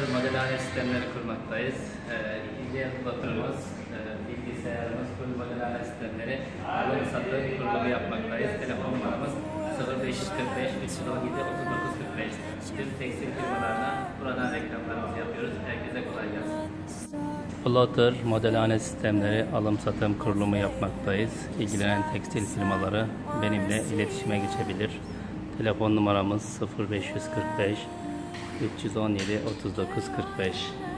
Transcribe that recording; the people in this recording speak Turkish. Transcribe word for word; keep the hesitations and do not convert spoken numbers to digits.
Plotter modelhane sistemleri kurmaktayız. Ee, İkinci el Plotter'ımız, e, bilgisayarımız, full modelhane sistemleri, alım satım kurulumu yapmaktayız. Telefon numaramız sıfır beş kırk beş üç yüz on yedi otuz dokuz kırk beş. Tüm tekstil firmalarına buradan reklamlarımızı yapıyoruz. Herkese kolay gelsin. Plotter modelhane sistemleri alım satım kurulumu yapmaktayız. İlgilenen tekstil firmaları benimle iletişime geçebilir. Telefon numaramız sıfır beş kırk beş üç yüz on yedi otuz dokuz kırk beş.